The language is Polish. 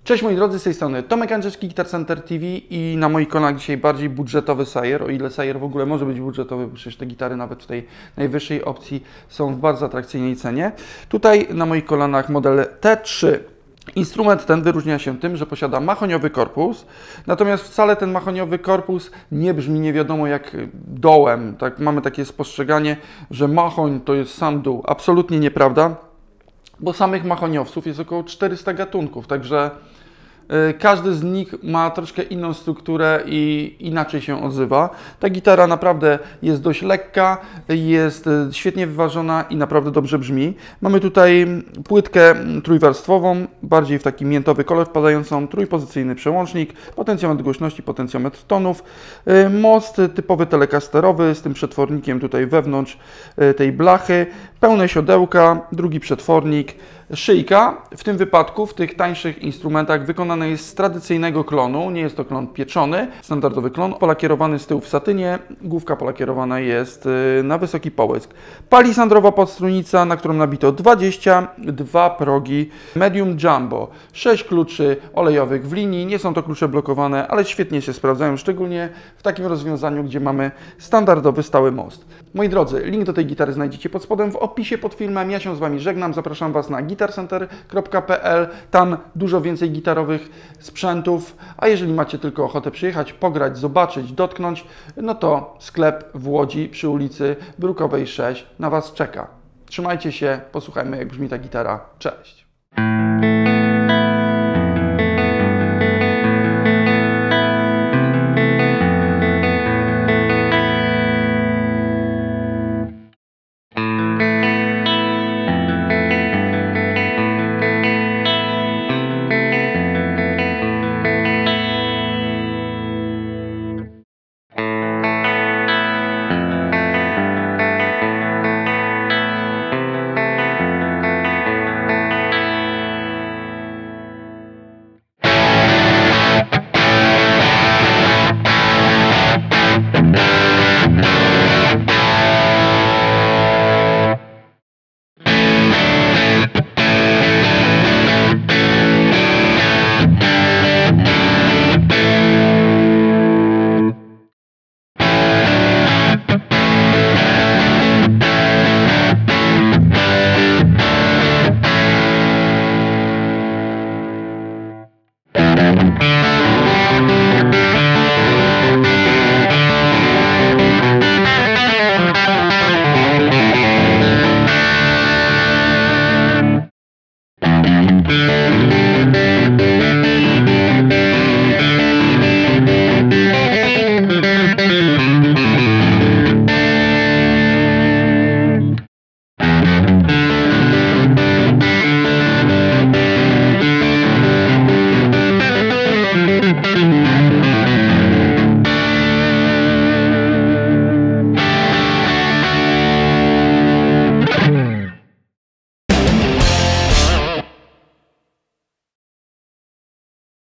Cześć moi drodzy, z tej strony Tomek Andrzejewski, Guitar Center TV i na moich kolanach dzisiaj bardziej budżetowy Sayer, o ile Sayer w ogóle może być budżetowy, bo przecież te gitary nawet w tej najwyższej opcji są w bardzo atrakcyjnej cenie. Tutaj na moich kolanach model T3. Instrument ten wyróżnia się tym, że posiada mahoniowy korpus, natomiast wcale ten mahoniowy korpus nie brzmi nie wiadomo jak dołem. Tak, mamy takie spostrzeganie, że mahoń to jest sam dół. Absolutnie nieprawda, bo samych mahoniowców jest około 400 gatunków, także każdy z nich ma troszkę inną strukturę i inaczej się odzywa. Ta gitara naprawdę jest dość lekka, jest świetnie wyważona i naprawdę dobrze brzmi. Mamy tutaj płytkę trójwarstwową, bardziej w taki miętowy kolor wpadającą, trójpozycyjny przełącznik, potencjometr głośności, potencjometr tonów, most typowy telekasterowy z tym przetwornikiem tutaj wewnątrz tej blachy, pełne siodełka, drugi przetwornik, szyjka. W tym wypadku, w tych tańszych instrumentach wykonana jest z tradycyjnego klonu, nie jest to klon pieczony, standardowy klon, polakierowany z tyłu w satynie, główka polakierowana jest na wysoki połysk. Palisandrowa podstrunica, na którą nabito 22 progi medium jumbo, 6 kluczy olejowych w linii, nie są to klucze blokowane, ale świetnie się sprawdzają, szczególnie w takim rozwiązaniu, gdzie mamy standardowy stały most. Moi drodzy, link do tej gitary znajdziecie pod spodem w opisie pod filmem. Ja się z Wami żegnam, zapraszam Was na guitarcenter.pl, tam dużo więcej gitarowych sprzętów, a jeżeli macie tylko ochotę przyjechać, pograć, zobaczyć, dotknąć, no to sklep w Łodzi przy ulicy Brukowej 6 na Was czeka. Trzymajcie się, posłuchajmy jak brzmi ta gitara. Cześć!